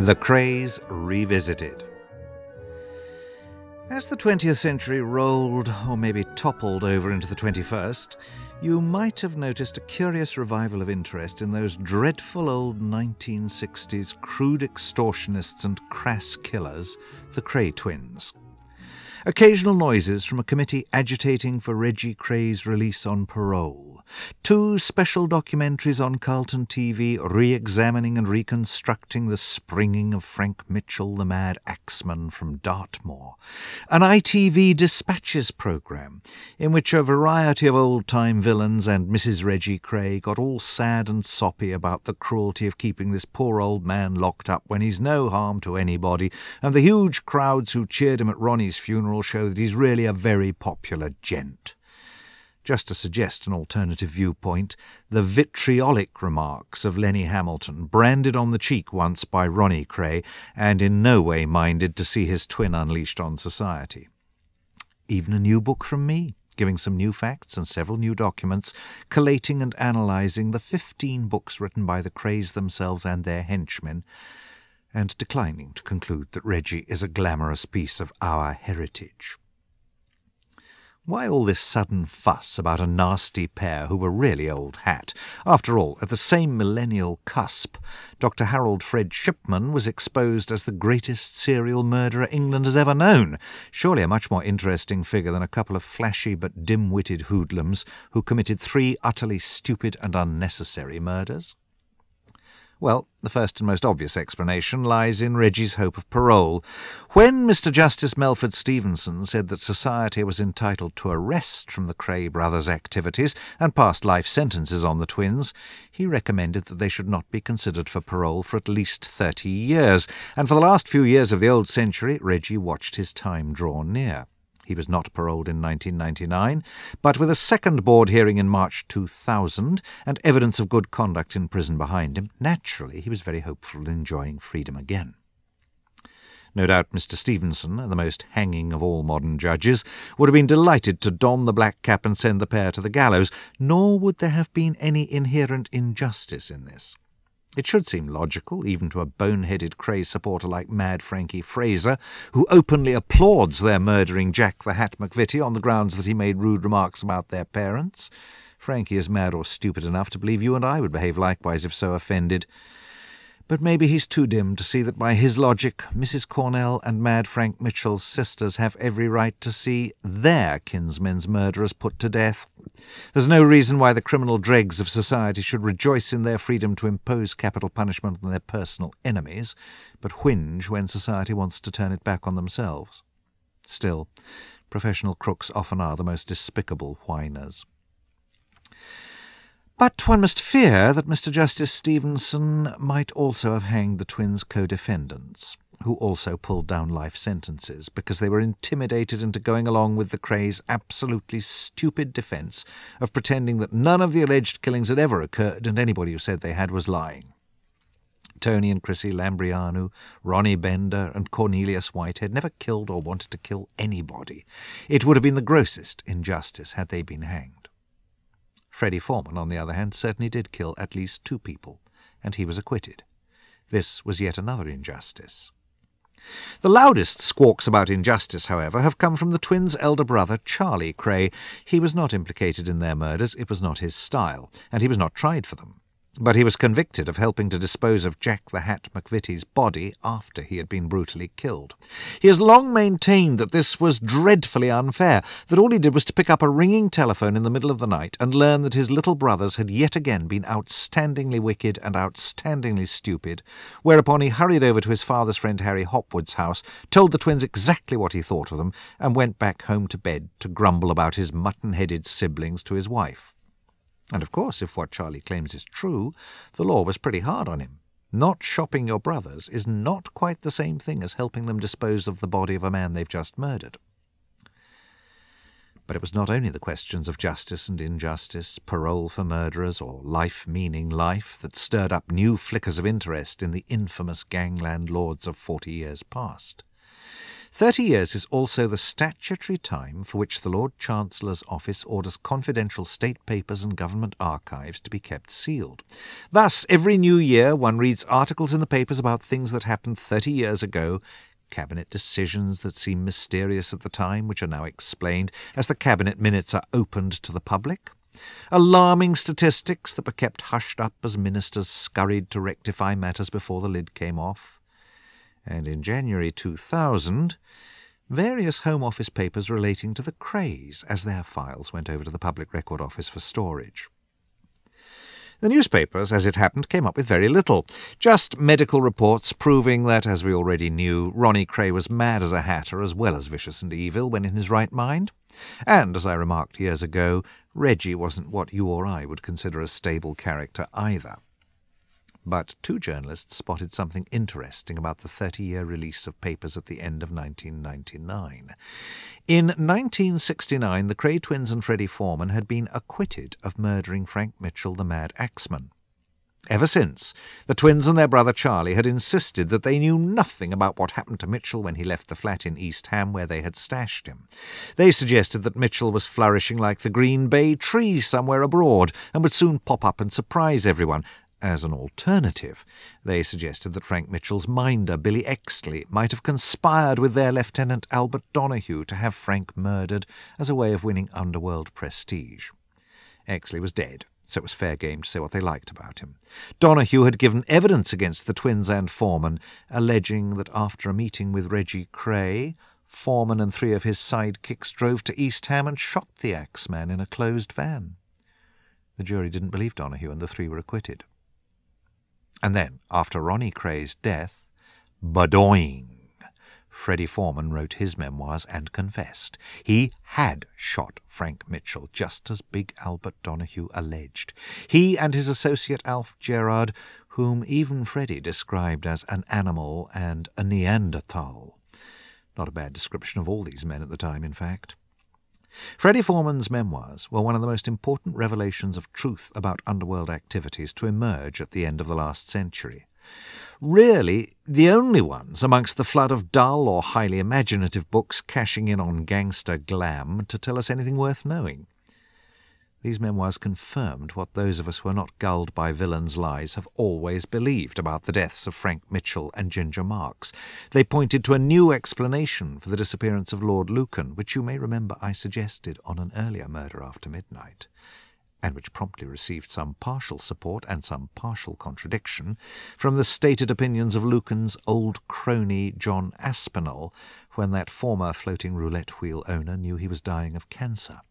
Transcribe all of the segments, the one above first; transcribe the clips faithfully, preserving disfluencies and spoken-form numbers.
The Krays Revisited. As the twentieth century rolled, or maybe toppled over into the twenty-first, you might have noticed a curious revival of interest in those dreadful old nineteen sixties crude extortionists and crass killers, the Kray twins. Occasional noises from a committee agitating for Reggie Kray's release on parole. Two special documentaries on Carlton T V re-examining and reconstructing the springing of Frank Mitchell, the mad axeman from Dartmoor. An I T V Dispatches programme, in which a variety of old-time villains and Missus Reggie Kray got all sad and soppy about the cruelty of keeping this poor old man locked up when he's no harm to anybody, and the huge crowds who cheered him at Ronnie's funeral show that he's really a very popular gent. Just to suggest an alternative viewpoint, the vitriolic remarks of Lenny Hamilton, branded on the cheek once by Ronnie Kray, and in no way minded to see his twin unleashed on society. Even a new book from me, giving some new facts and several new documents, collating and analysing the fifteen books written by the Krays themselves and their henchmen, and declining to conclude that Reggie is a glamorous piece of our heritage. Why all this sudden fuss about a nasty pair who were really old hat? After all, at the same millennial cusp, Doctor Harold Fred Shipman was exposed as the greatest serial murderer England has ever known. Surely a much more interesting figure than a couple of flashy but dim-witted hoodlums who committed three utterly stupid and unnecessary murders. Well, the first and most obvious explanation lies in Reggie's hope of parole. When Mister Justice Melford Stevenson said that society was entitled to a rest from the Kray brothers' activities and passed life sentences on the twins, he recommended that they should not be considered for parole for at least thirty years, and for the last few years of the old century, Reggie watched his time draw near. He was not paroled in nineteen ninety-nine, but with a second board hearing in March two thousand and evidence of good conduct in prison behind him, naturally he was very hopeful in enjoying freedom again. No doubt Mister Stevenson, the most hanging of all modern judges, would have been delighted to don the black cap and send the pair to the gallows, nor would there have been any inherent injustice in this. It should seem logical, even to a bone-headed Kray supporter like Mad Frankie Fraser, who openly applauds their murdering Jack the Hat McVitie on the grounds that he made rude remarks about their parents. Frankie is mad or stupid enough to believe you and I would behave likewise if so offended. But maybe he's too dim to see that by his logic, Missus Cornell and Mad Frank Mitchell's sisters have every right to see their kinsmen's murderers put to death. There's no reason why the criminal dregs of society should rejoice in their freedom to impose capital punishment on their personal enemies, but whinge when society wants to turn it back on themselves. Still, professional crooks often are the most despicable whiners. But one must fear that Mister Justice Stevenson might also have hanged the twins' co-defendants, who also pulled down life sentences because they were intimidated into going along with the Krays' absolutely stupid defence of pretending that none of the alleged killings had ever occurred and anybody who said they had was lying. Tony and Chrissy Lambrianou, Ronnie Bender and Cornelius Whitehead never killed or wanted to kill anybody. It would have been the grossest injustice had they been hanged. Freddie Foreman, on the other hand, certainly did kill at least two people, and he was acquitted. This was yet another injustice. The loudest squawks about injustice, however, have come from the twins' elder brother, Charlie Kray. He was not implicated in their murders, it was not his style, and he was not tried for them. But he was convicted of helping to dispose of Jack the Hat McVitie's body after he had been brutally killed. He has long maintained that this was dreadfully unfair, that all he did was to pick up a ringing telephone in the middle of the night and learn that his little brothers had yet again been outstandingly wicked and outstandingly stupid, whereupon he hurried over to his father's friend Harry Hopwood's house, told the twins exactly what he thought of them, and went back home to bed to grumble about his mutton-headed siblings to his wife. And of course, if what Charlie claims is true, the law was pretty hard on him. Not shopping your brothers is not quite the same thing as helping them dispose of the body of a man they've just murdered. But it was not only the questions of justice and injustice, parole for murderers, or life meaning life that stirred up new flickers of interest in the infamous gangland lords of forty years past. Thirty years is also the statutory time for which the Lord Chancellor's office orders confidential state papers and government archives to be kept sealed. Thus, every new year one reads articles in the papers about things that happened thirty years ago, cabinet decisions that seem mysterious at the time, which are now explained as the cabinet minutes are opened to the public, alarming statistics that were kept hushed up as ministers scurried to rectify matters before the lid came off. And in January two thousand, various Home Office papers relating to the Krays as their files went over to the Public Record Office for storage. The newspapers, as it happened, came up with very little. Just medical reports proving that, as we already knew, Ronnie Kray was mad as a hatter as well as vicious and evil when in his right mind. And, as I remarked years ago, Reggie wasn't what you or I would consider a stable character either. But two journalists spotted something interesting about the thirty-year release of papers at the end of nineteen ninety-nine. In nineteen sixty-nine, the Kray twins and Freddie Foreman had been acquitted of murdering Frank Mitchell, the Mad Axeman. Ever since, the twins and their brother Charlie had insisted that they knew nothing about what happened to Mitchell when he left the flat in East Ham where they had stashed him. They suggested that Mitchell was flourishing like the Green Bay tree somewhere abroad and would soon pop up and surprise everyone. As an alternative, they suggested that Frank Mitchell's minder, Billy Exley, might have conspired with their Lieutenant Albert Donahue to have Frank murdered as a way of winning underworld prestige. Exley was dead, so it was fair game to say what they liked about him. Donahue had given evidence against the twins and Foreman, alleging that after a meeting with Reggie Kray, Foreman and three of his sidekicks drove to East Ham and shot the Axeman in a closed van. The jury didn't believe Donahue, and the three were acquitted. And then, after Ronnie Kray's death, badoing, Freddie Foreman wrote his memoirs and confessed. He had shot Frank Mitchell, just as Big Albert Donahue alleged. He and his associate Alf Gerard, whom even Freddie described as an animal and a Neanderthal. Not a bad description of all these men at the time, in fact. Freddie Foreman's memoirs were one of the most important revelations of truth about underworld activities to emerge at the end of the last century. Really, the only ones amongst the flood of dull or highly imaginative books cashing in on gangster glam to tell us anything worth knowing. These memoirs confirmed what those of us who are not gulled by villains' lies have always believed about the deaths of Frank Mitchell and Ginger Marks. They pointed to a new explanation for the disappearance of Lord Lucan, which you may remember I suggested on an earlier Murder After Midnight, and which promptly received some partial support and some partial contradiction from the stated opinions of Lucan's old crony John Aspinall when that former floating roulette wheel owner knew he was dying of cancer.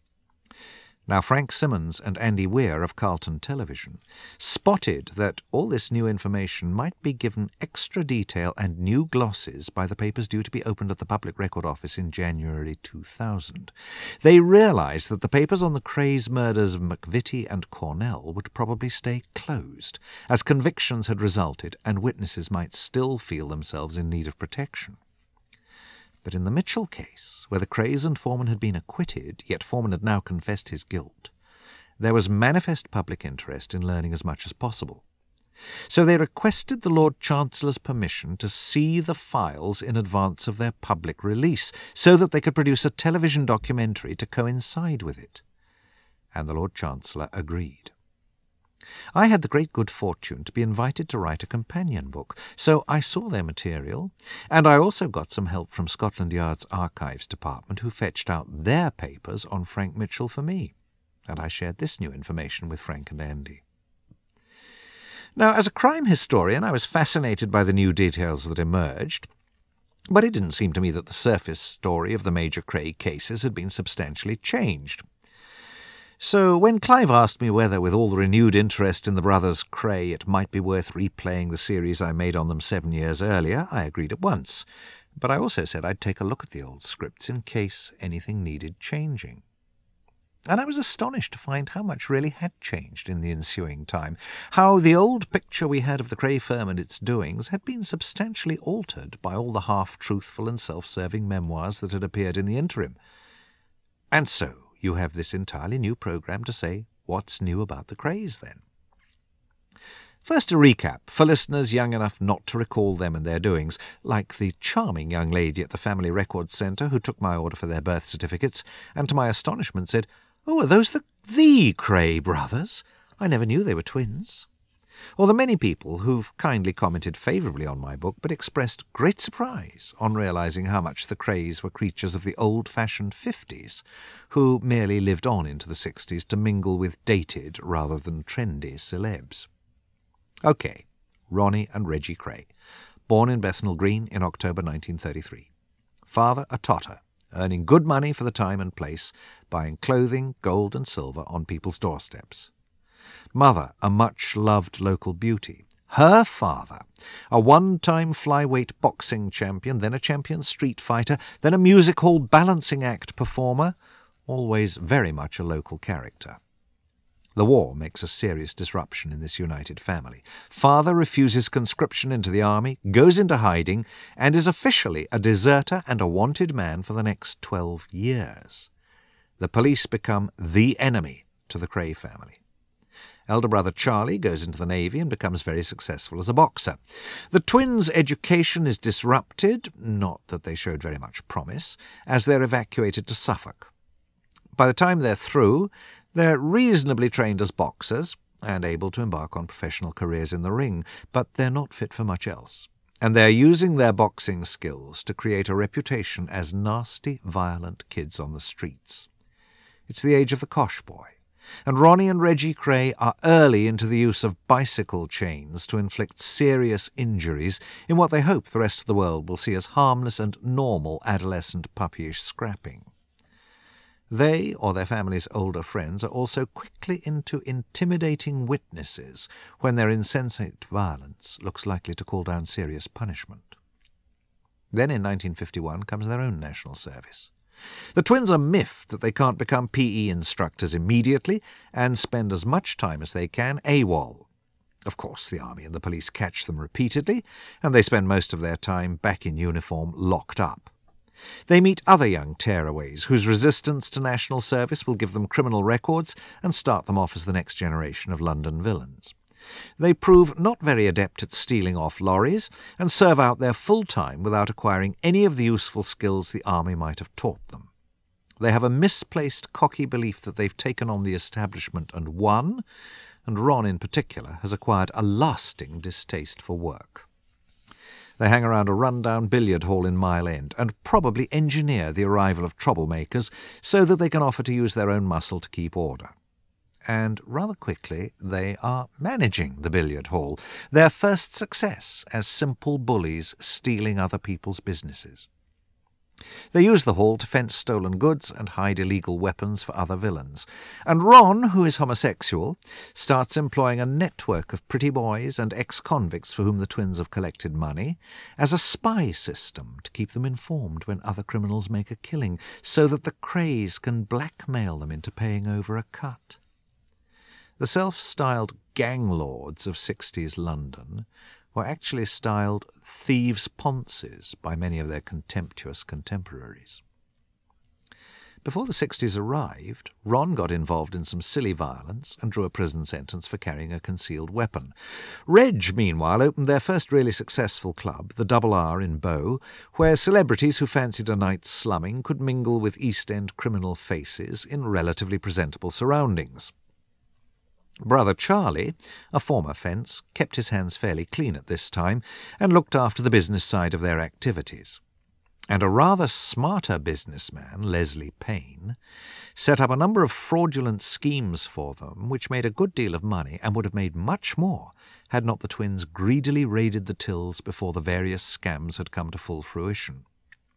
Now, Frank Simmons and Andy Weir of Carlton Television spotted that all this new information might be given extra detail and new glosses by the papers due to be opened at the Public Record Office in January two thousand. They realised that the papers on the Krays murders of McVitie and Cornell would probably stay closed, as convictions had resulted and witnesses might still feel themselves in need of protection. But in the Mitchell case, where the Krays and Foreman had been acquitted, yet Foreman had now confessed his guilt, there was manifest public interest in learning as much as possible. So they requested the Lord Chancellor's permission to see the files in advance of their public release, so that they could produce a television documentary to coincide with it. And the Lord Chancellor agreed. I had the great good fortune to be invited to write a companion book, so I saw their material, and I also got some help from Scotland Yard's Archives Department, who fetched out their papers on Frank Mitchell for me, and I shared this new information with Frank and Andy. Now, as a crime historian, I was fascinated by the new details that emerged, but it didn't seem to me that the surface story of the major Kray cases had been substantially changed. So when Clive asked me whether, with all the renewed interest in the brothers Kray, it might be worth replaying the series I made on them seven years earlier, I agreed at once. But I also said I'd take a look at the old scripts in case anything needed changing. And I was astonished to find how much really had changed in the ensuing time, how the old picture we had of the Kray firm and its doings had been substantially altered by all the half-truthful and self-serving memoirs that had appeared in the interim. And so you have this entirely new programme to say, what's new about the Krays, then? First, a recap for listeners young enough not to recall them and their doings, like the charming young lady at the Family Records Centre who took my order for their birth certificates, and to my astonishment said, "Oh, are those the, the Kray brothers? I never knew they were twins." Or the many people who've kindly commented favourably on my book, but expressed great surprise on realising how much the Krays were creatures of the old-fashioned fifties, who merely lived on into the sixties to mingle with dated rather than trendy celebs. OK, Ronnie and Reggie Kray, born in Bethnal Green in October nineteen thirty-three. Father a totter, earning good money for the time and place, buying clothing, gold and silver on people's doorsteps. Mother a much-loved local beauty. Her father, a one-time flyweight boxing champion, then a champion street fighter, then a music hall balancing act performer, always very much a local character. The war makes a serious disruption in this united family. Father refuses conscription into the army, goes into hiding, and is officially a deserter and a wanted man for the next twelve years. The police become the enemy to the Kray family. Elder brother Charlie goes into the Navy and becomes very successful as a boxer. The twins' education is disrupted, not that they showed very much promise, as they're evacuated to Suffolk. By the time they're through, they're reasonably trained as boxers and able to embark on professional careers in the ring, but they're not fit for much else. And they're using their boxing skills to create a reputation as nasty, violent kids on the streets. It's the age of the cosh boy, and Ronnie and Reggie Kray are early into the use of bicycle chains to inflict serious injuries in what they hope the rest of the world will see as harmless and normal adolescent puppyish scrapping. They, or their family's older friends, are also quickly into intimidating witnesses when their insensate violence looks likely to call down serious punishment. Then in nineteen fifty-one comes their own national service. The twins are miffed that they can't become P E instructors immediately and spend as much time as they can AWOL. Of course, the army and the police catch them repeatedly, and they spend most of their time back in uniform locked up. They meet other young tearaways whose resistance to national service will give them criminal records and start them off as the next generation of London villains. They prove not very adept at stealing off lorries and serve out their full time without acquiring any of the useful skills the army might have taught them. They have a misplaced cocky belief that they've taken on the establishment and won, and Ron in particular has acquired a lasting distaste for work. They hang around a run-down billiard hall in Mile End and probably engineer the arrival of troublemakers so that they can offer to use their own muscle to keep order. And rather quickly they are managing the billiard hall, their first success as simple bullies stealing other people's businesses. They use the hall to fence stolen goods and hide illegal weapons for other villains. And Ron, who is homosexual, starts employing a network of pretty boys and ex-convicts for whom the twins have collected money as a spy system to keep them informed when other criminals make a killing, so that the Krays can blackmail them into paying over a cut. The self-styled gang lords of sixties London were actually styled thieves' ponces by many of their contemptuous contemporaries. Before the sixties arrived, Ron got involved in some silly violence and drew a prison sentence for carrying a concealed weapon. Reg, meanwhile, opened their first really successful club, the Double R in Bow, where celebrities who fancied a night's slumming could mingle with East End criminal faces in relatively presentable surroundings. Brother Charlie, a former fence, kept his hands fairly clean at this time and looked after the business side of their activities. And a rather smarter businessman, Leslie Payne, set up a number of fraudulent schemes for them which made a good deal of money and would have made much more had not the twins greedily raided the tills before the various scams had come to full fruition.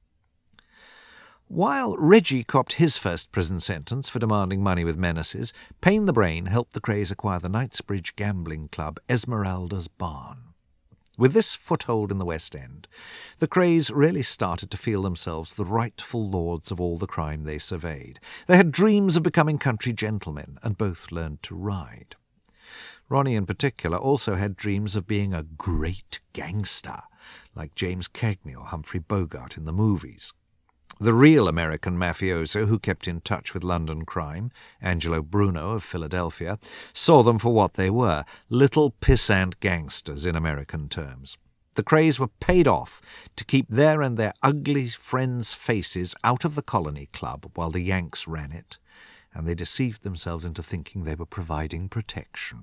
While Reggie copped his first prison sentence for demanding money with menaces, Payne the Brain helped the Krays acquire the Knightsbridge gambling club Esmeralda's Barn. With this foothold in the West End, the Krays really started to feel themselves the rightful lords of all the crime they surveyed. They had dreams of becoming country gentlemen, and both learned to ride. Ronnie in particular also had dreams of being a great gangster, like James Cagney or Humphrey Bogart in the movies. The real American mafioso who kept in touch with London crime, Angelo Bruno of Philadelphia, saw them for what they were, little pissant gangsters in American terms. The Krays were paid off to keep their and their ugly friends' faces out of the Colony Club while the Yanks ran it, and they deceived themselves into thinking they were providing protection.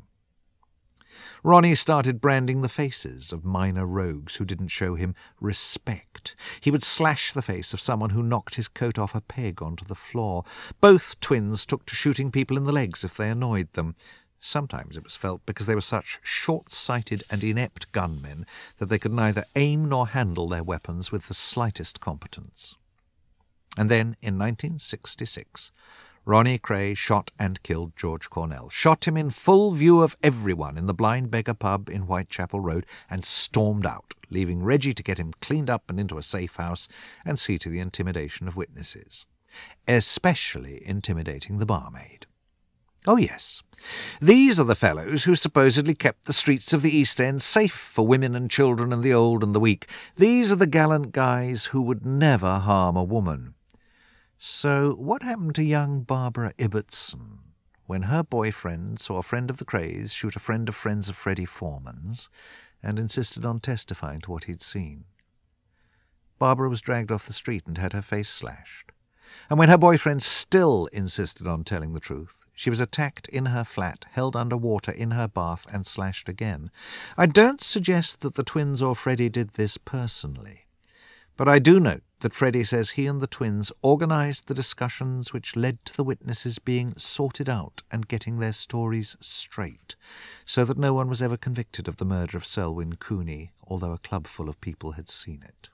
Ronnie started branding the faces of minor rogues who didn't show him respect. He would slash the face of someone who knocked his coat off a peg onto the floor. Both twins took to shooting people in the legs if they annoyed them. Sometimes it was felt because they were such short-sighted and inept gunmen that they could neither aim nor handle their weapons with the slightest competence. And then, in nineteen sixty-six, Ronnie Kray shot and killed George Cornell, shot him in full view of everyone in the Blind Beggar pub in Whitechapel Road, and stormed out, leaving Reggie to get him cleaned up and into a safe house and see to the intimidation of witnesses, especially intimidating the barmaid. Oh yes, these are the fellows who supposedly kept the streets of the East End safe for women and children and the old and the weak. These are the gallant guys who would never harm a woman. So what happened to young Barbara Ibbotson when her boyfriend saw a friend of the Krays shoot a friend of friends of Freddie Foreman's and insisted on testifying to what he'd seen? Barbara was dragged off the street and had her face slashed. And when her boyfriend still insisted on telling the truth, she was attacked in her flat, held under water in her bath, and slashed again. I don't suggest that the twins or Freddie did this personally, but I do note that Freddie says he and the twins organised the discussions which led to the witnesses being sorted out and getting their stories straight, so that no one was ever convicted of the murder of Selwyn Cooney, although a club full of people had seen it.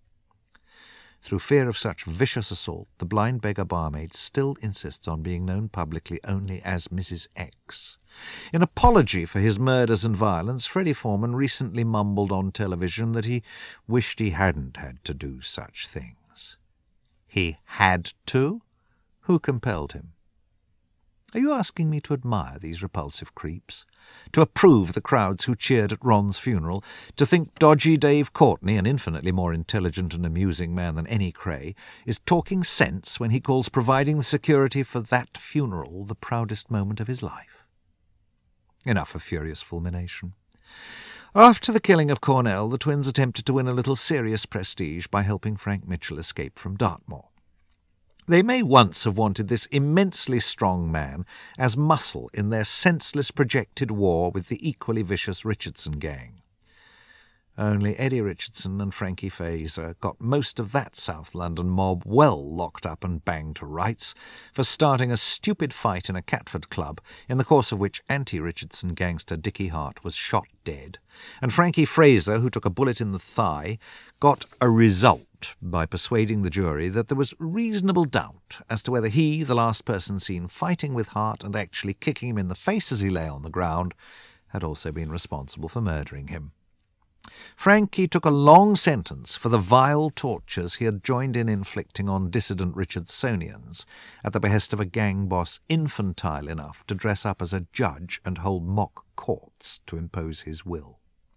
Through fear of such vicious assault, the Blind Beggar barmaid still insists on being known publicly only as Missus X. In apology for his murders and violence, Freddie Foreman recently mumbled on television that he wished he hadn't had to do such things. He had to? Who compelled him? Are you asking me to admire these repulsive creeps? To approve the crowds who cheered at Ron's funeral? To think dodgy Dave Courtney, an infinitely more intelligent and amusing man than any Kray, is talking sense when he calls providing the security for that funeral the proudest moment of his life? Enough of furious fulmination. After the killing of Cornell, the twins attempted to win a little serious prestige by helping Frank Mitchell escape from Dartmoor. They may once have wanted this immensely strong man as muscle in their senseless projected war with the equally vicious Richardson gang. Only Eddie Richardson and Frankie Fraser got most of that South London mob well locked up and banged to rights for starting a stupid fight in a Catford club, in the course of which anti-Richardson gangster Dickie Hart was shot dead, and Frankie Fraser, who took a bullet in the thigh, got a result by persuading the jury that there was reasonable doubt as to whether he, the last person seen fighting with Hart and actually kicking him in the face as he lay on the ground, had also been responsible for murdering him. Frankie took a long sentence for the vile tortures he had joined in inflicting on dissident Richardsonians at the behest of a gang boss infantile enough to dress up as a judge and hold mock courts to impose his will.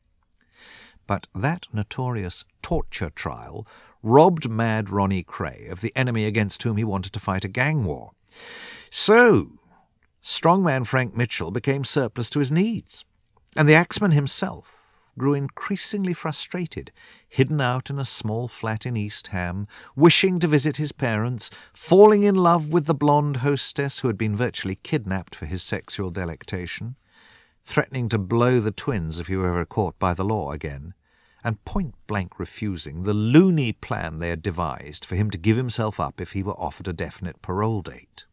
But that notorious torture trial robbed Mad Ronnie Kray of the enemy against whom he wanted to fight a gang war. So, strongman Frank Mitchell became surplus to his needs, and the axeman himself grew increasingly frustrated, hidden out in a small flat in East Ham, wishing to visit his parents, falling in love with the blonde hostess who had been virtually kidnapped for his sexual delectation, threatening to blow the twins if he were ever caught by the law again, and point-blank refusing the loony plan they had devised for him to give himself up if he were offered a definite parole date.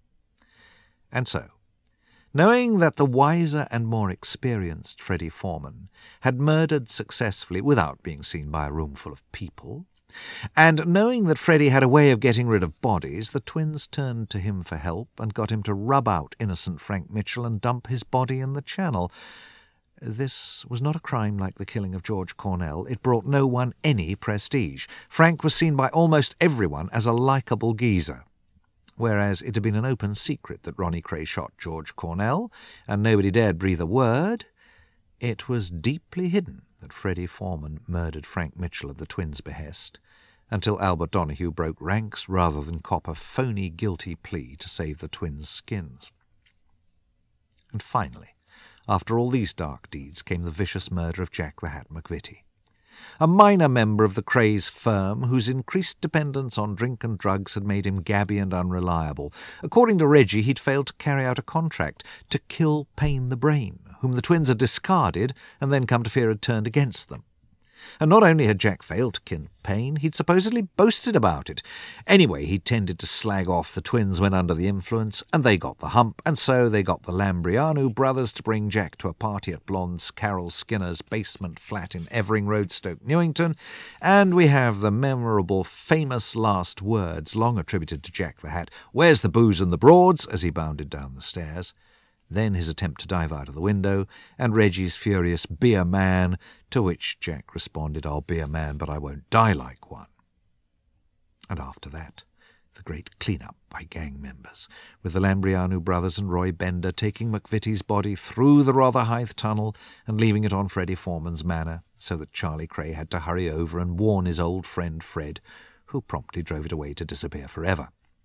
And so, knowing that the wiser and more experienced Freddie Foreman had murdered successfully without being seen by a roomful of people, and knowing that Freddie had a way of getting rid of bodies, the twins turned to him for help and got him to rub out innocent Frank Mitchell and dump his body in the Channel. This was not a crime like the killing of George Cornell. It brought no one any prestige. Frank was seen by almost everyone as a likeable geezer, whereas it had been an open secret that Ronnie Kray shot George Cornell, and nobody dared breathe a word. It was deeply hidden that Freddie Foreman murdered Frank Mitchell at the twins' behest, until Albert Donahue broke ranks rather than cop a phony guilty plea to save the twins' skins. And finally, after all these dark deeds, came the vicious murder of Jack the Hat McVitie, a minor member of the Krays firm whose increased dependence on drink and drugs had made him gabby and unreliable. According to Reggie, he'd failed to carry out a contract to kill Payne the Brain, whom the twins had discarded and then come to fear had turned against them. And not only had Jack failed to kill Payne, he'd supposedly boasted about it. Anyway, he tended to slag off the twins when under the influence, and they got the hump, and so they got the Lambrianu brothers to bring Jack to a party at Blonde's Carol Skinner's basement flat in Evering Road, Stoke Newington, and we have the memorable, famous last words, long attributed to Jack the Hat, "Where's the booze and the broads?" as he bounded down the stairs. Then his attempt to dive out of the window, and Reggie's furious "Be a man," to which Jack responded, "I'll be a man, but I won't die like one." And after that, the great clean-up by gang members, with the Lambrianu brothers and Roy Bender taking McVitie's body through the Rotherhithe tunnel and leaving it on Freddie Foreman's manor, so that Charlie Cray had to hurry over and warn his old friend Fred, who promptly drove it away to disappear forever.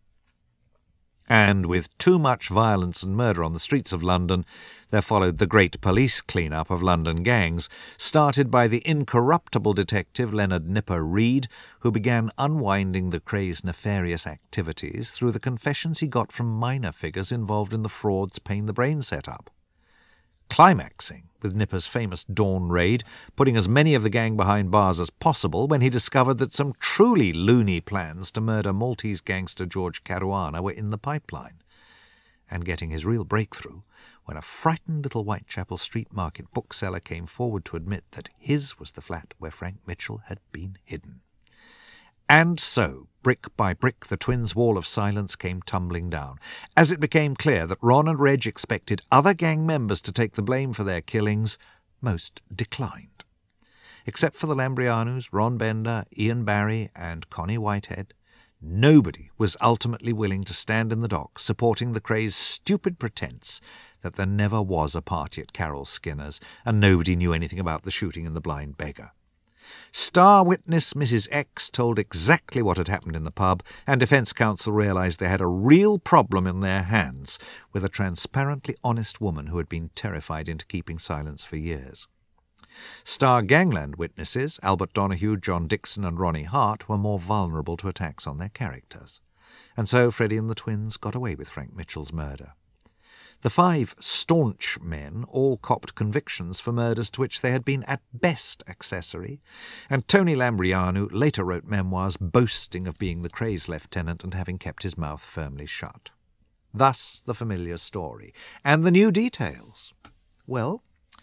And with too much violence and murder on the streets of London, there followed the great police clean-up of London gangs, started by the incorruptible detective Leonard Nipper Reid, who began unwinding the Krays' nefarious activities through the confessions he got from minor figures involved in the frauds Payne the Brain set up. Climaxing with Nipper's famous dawn raid, putting as many of the gang behind bars as possible when he discovered that some truly loony plans to murder Maltese gangster George Caruana were in the pipeline, and getting his real breakthrough when a frightened little Whitechapel street market bookseller came forward to admit that his was the flat where Frank Mitchell had been hidden. And so, brick by brick, the twins' wall of silence came tumbling down, as it became clear that Ron and Reg expected other gang members to take the blame for their killings. Most declined. Except for the Lambrianus, Ron Bender, Ian Barry, and Connie Whitehead, nobody was ultimately willing to stand in the dock supporting the Krays' stupid pretense that there never was a party at Carol Skinner's, and nobody knew anything about the shooting in the Blind Beggar. Star witness Missus X told exactly what had happened in the pub, and defence counsel realised they had a real problem in their hands with a transparently honest woman who had been terrified into keeping silence for years. Star gangland witnesses, Albert Donahue, John Dixon and Ronnie Hart, were more vulnerable to attacks on their characters, and so Freddie and the twins got away with Frank Mitchell's murder. The five staunch men all copped convictions for murders to which they had been at best accessory, and Tony Lambrianu later wrote memoirs boasting of being the Krays' lieutenant and having kept his mouth firmly shut. Thus the familiar story. And the new details. Well,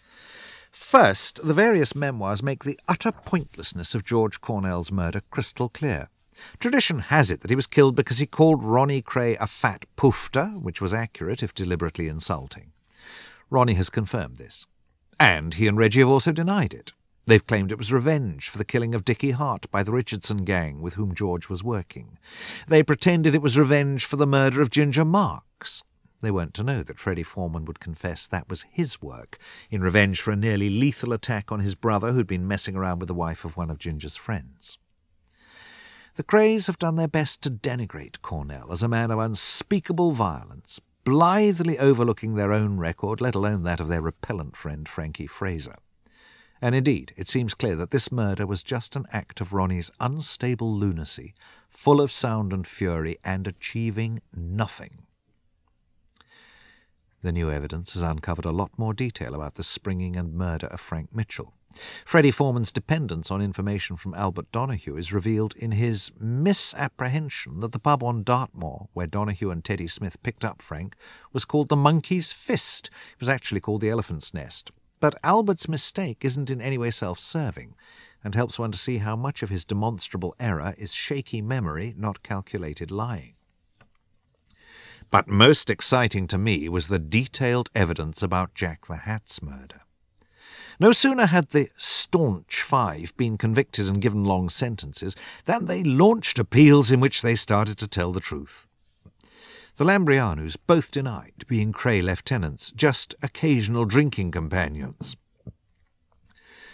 first, the various memoirs make the utter pointlessness of George Cornell's murder crystal clear. Tradition has it that he was killed because he called Ronnie Kray a fat poofter, which was accurate if deliberately insulting. Ronnie has confirmed this. And he and Reggie have also denied it. They've claimed it was revenge for the killing of Dickie Hart by the Richardson gang with whom George was working. They pretended it was revenge for the murder of Ginger Marks. They weren't to know that Freddie Foreman would confess that was his work, in revenge for a nearly lethal attack on his brother who'd been messing around with the wife of one of Ginger's friends. The Krays have done their best to denigrate Cornell as a man of unspeakable violence, blithely overlooking their own record, let alone that of their repellent friend Frankie Fraser. And indeed, it seems clear that this murder was just an act of Ronnie's unstable lunacy, full of sound and fury, and achieving nothing. The new evidence has uncovered a lot more detail about the springing and murder of Frank Mitchell. Freddie Foreman's dependence on information from Albert Donahue is revealed in his misapprehension that the pub on Dartmoor, where Donahue and Teddy Smith picked up Frank, was called the Monkey's Fist. It was actually called the Elephant's Nest. But Albert's mistake isn't in any way self-serving, and helps one to see how much of his demonstrable error is shaky memory, not calculated lying. But most exciting to me was the detailed evidence about Jack the Hat's murder. No sooner had the staunch five been convicted and given long sentences than they launched appeals in which they started to tell the truth. The Lambrianus both denied being Kray lieutenants, just occasional drinking companions.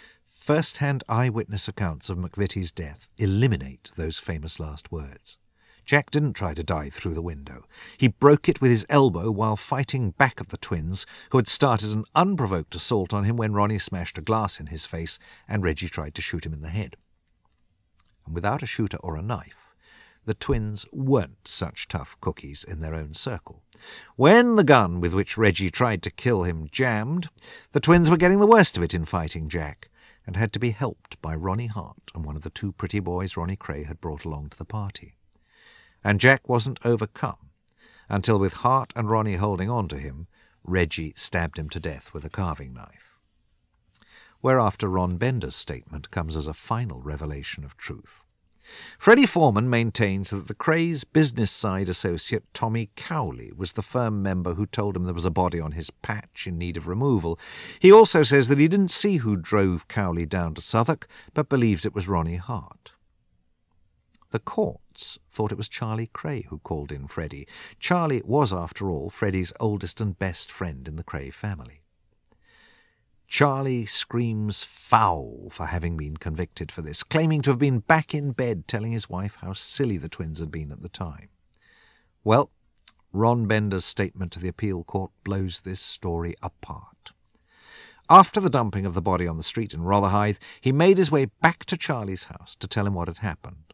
first-hand eyewitness accounts of McVitie's death eliminate those famous last words. Jack didn't try to dive through the window. He broke it with his elbow while fighting back at the twins, who had started an unprovoked assault on him when Ronnie smashed a glass in his face and Reggie tried to shoot him in the head. And without a shooter or a knife, the twins weren't such tough cookies in their own circle. When the gun with which Reggie tried to kill him jammed, the twins were getting the worst of it in fighting Jack, and had to be helped by Ronnie Hart and one of the two pretty boys Ronnie Kray had brought along to the party. And Jack wasn't overcome until, with Hart and Ronnie holding on to him, Reggie stabbed him to death with a carving knife. Whereafter Ron Bender's statement comes as a final revelation of truth. Freddie Foreman maintains that the Krays business side associate Tommy Cowley was the firm member who told him there was a body on his patch in need of removal. He also says that he didn't see who drove Cowley down to Southwark, but believes it was Ronnie Hart. The courts thought it was Charlie Kray who called in Freddie. Charlie was, after all, Freddie's oldest and best friend in the Kray family. Charlie screams foul for having been convicted for this, claiming to have been back in bed telling his wife how silly the twins had been at the time. Well, Ron Bender's statement to the appeal court blows this story apart. After the dumping of the body on the street in Rotherhithe, he made his way back to Charlie's house to tell him what had happened.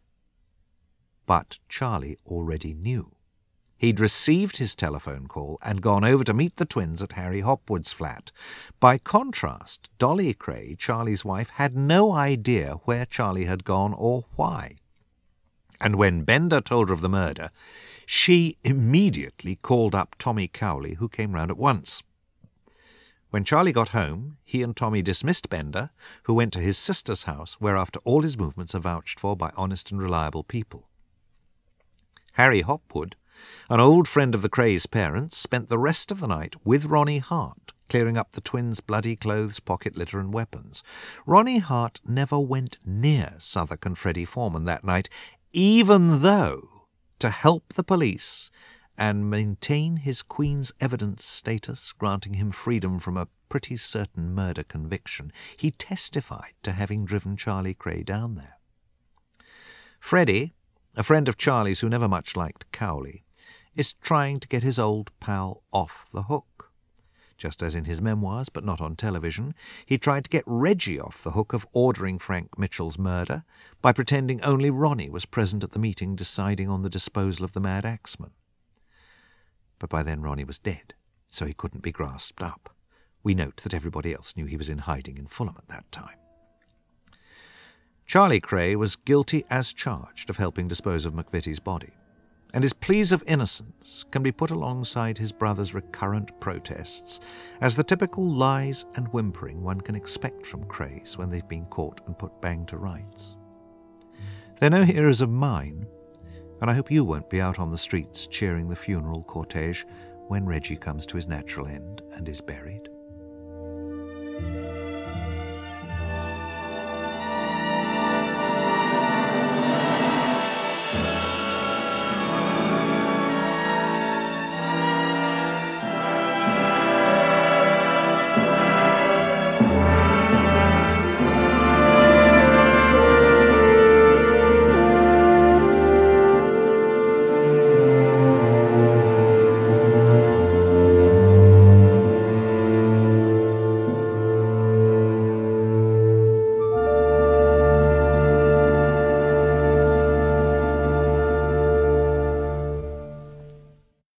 But Charlie already knew. He'd received his telephone call and gone over to meet the twins at Harry Hopwood's flat. By contrast, Dolly Kray, Charlie's wife, had no idea where Charlie had gone or why. And when Bender told her of the murder, she immediately called up Tommy Cowley, who came round at once. When Charlie got home, he and Tommy dismissed Bender, who went to his sister's house, whereafter all his movements are vouched for by honest and reliable people. Harry Hopwood, an old friend of the Krays' parents, spent the rest of the night with Ronnie Hart, clearing up the twins' bloody clothes, pocket litter and weapons. Ronnie Hart never went near Southwark and Freddie Foreman that night, even though, to help the police and maintain his Queen's evidence status, granting him freedom from a pretty certain murder conviction, he testified to having driven Charlie Kray down there. Freddie, a friend of Charlie's who never much liked Cowley, is trying to get his old pal off the hook. Just as in his memoirs, but not on television, he tried to get Reggie off the hook of ordering Frank Mitchell's murder by pretending only Ronnie was present at the meeting deciding on the disposal of the mad axeman. But by then Ronnie was dead, so he couldn't be grasped up. We note that everybody else knew he was in hiding in Fulham at that time. Charlie Kray was guilty as charged of helping dispose of McVitie's body, and his pleas of innocence can be put alongside his brother's recurrent protests as the typical lies and whimpering one can expect from Krays when they've been caught and put bang to rights. They're no heroes of mine, and I hope you won't be out on the streets cheering the funeral cortege when Reggie comes to his natural end and is buried.